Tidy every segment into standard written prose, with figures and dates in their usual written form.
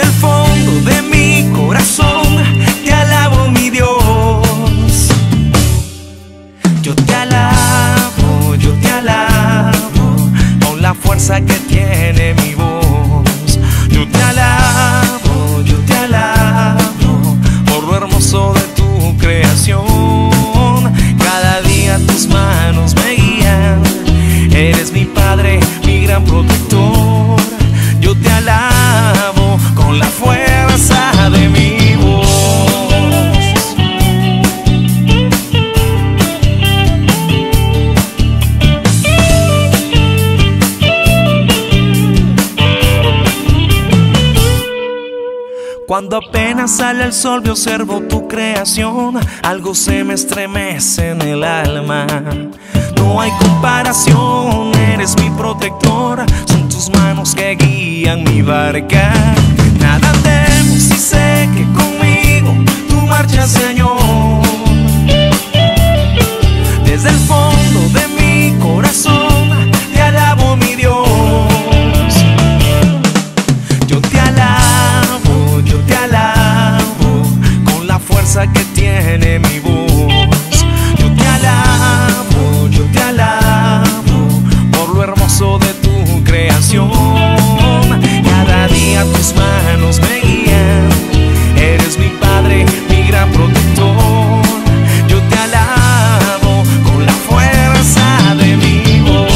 el fondo de mi corazón te alabo, mi Dios. Yo te alabo, con la fuerza que tiene mi voz. Yo te alabo, por lo hermoso de tu creación. Cada día tus manos me guían. Eres mi Padre, mi gran protector. Yo te alabo con la fuerza de mi voz. Cuando apenas sale el sol y observo tu creación, algo se me estremece en el alma. No hay comparación, eres mi protector, son tus manos que guían mi barca. Nada temo si sé que conmigo tú marchas, Señor. Desde el fondo de mi corazón te alabo, mi Dios. Yo te alabo, con la fuerza que tiene mi voz. Yo te alabo, por lo hermoso de tu creación. Cada día tus manos me guían. Eres mi Padre, mi gran protector. Yo te alabo con la fuerza de mi voz.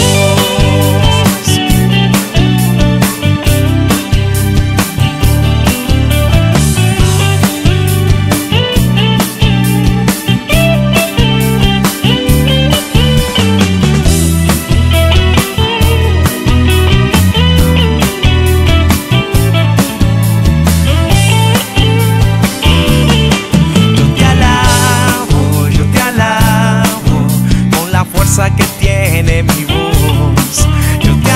Que tiene mi voz. Yo te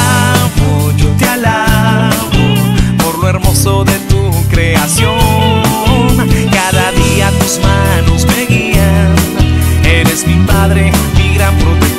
alabo, por lo hermoso de tu creación. Cada día tus manos me guían. Eres mi Padre, mi gran protector.